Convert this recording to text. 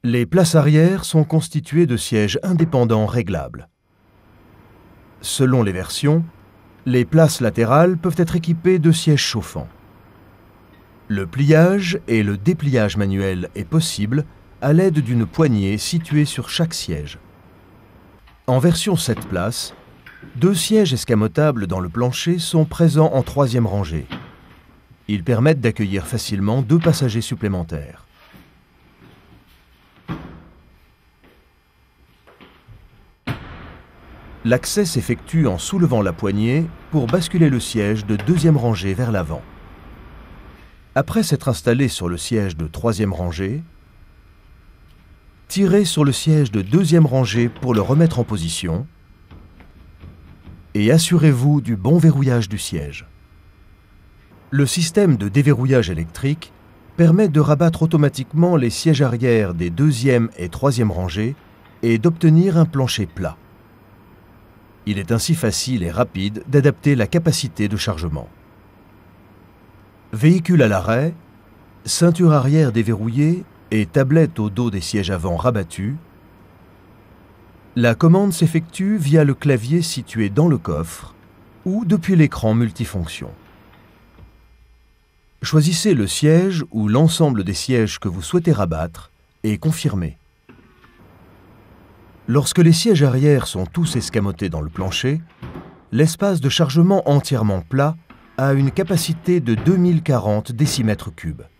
Les places arrière sont constituées de sièges indépendants réglables. Selon les versions, les places latérales peuvent être équipées de sièges chauffants. Le pliage et le dépliage manuel est possible à l'aide d'une poignée située sur chaque siège. En version 7 places, 2 sièges escamotables dans le plancher sont présents en 3e rangée. Ils permettent d'accueillir facilement 2 passagers supplémentaires. L'accès s'effectue en soulevant la poignée pour basculer le siège de 2e rangée vers l'avant. Après s'être installé sur le siège de 3e rangée, tirez sur le siège de 2e rangée pour le remettre en position et assurez-vous du bon verrouillage du siège. Le système de déverrouillage électrique permet de rabattre automatiquement les sièges arrière des 2e et 3e rangées et d'obtenir un plancher plat. Il est ainsi facile et rapide d'adapter la capacité de chargement. Véhicule à l'arrêt, ceinture arrière déverrouillée et tablette au dos des sièges avant rabattus, la commande s'effectue via le clavier situé dans le coffre ou depuis l'écran multifonction. Choisissez le siège ou l'ensemble des sièges que vous souhaitez rabattre et confirmez. Lorsque les sièges arrière sont tous escamotés dans le plancher, l'espace de chargement entièrement plat a une capacité de 2040 décimètres cubes.